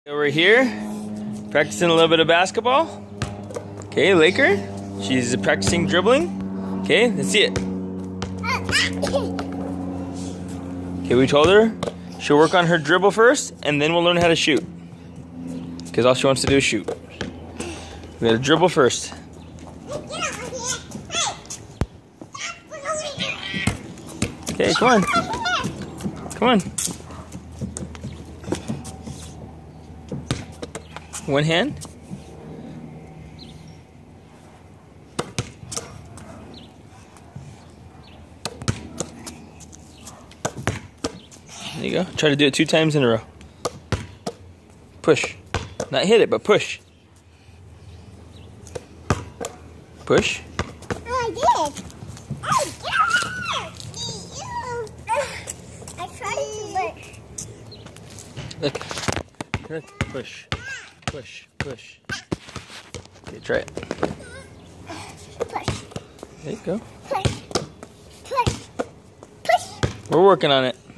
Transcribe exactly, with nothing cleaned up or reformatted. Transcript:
Over here, practicing a little bit of basketball. Okay, Laker. She's practicing dribbling. Okay, let's see it. Okay, we told her she'll work on her dribble first, and then we'll learn how to shoot. Because all she wants to do is shoot. We gotta dribble first. Okay, come on. Come on. One hand. There you go. Try to do it two times in a row. Push. Not hit it, but push. Push. Oh, I did. I tried to, but... Look. Good. Push. Push. Push. Okay, try it. Push. There you go. Push. Push. Push. We're working on it.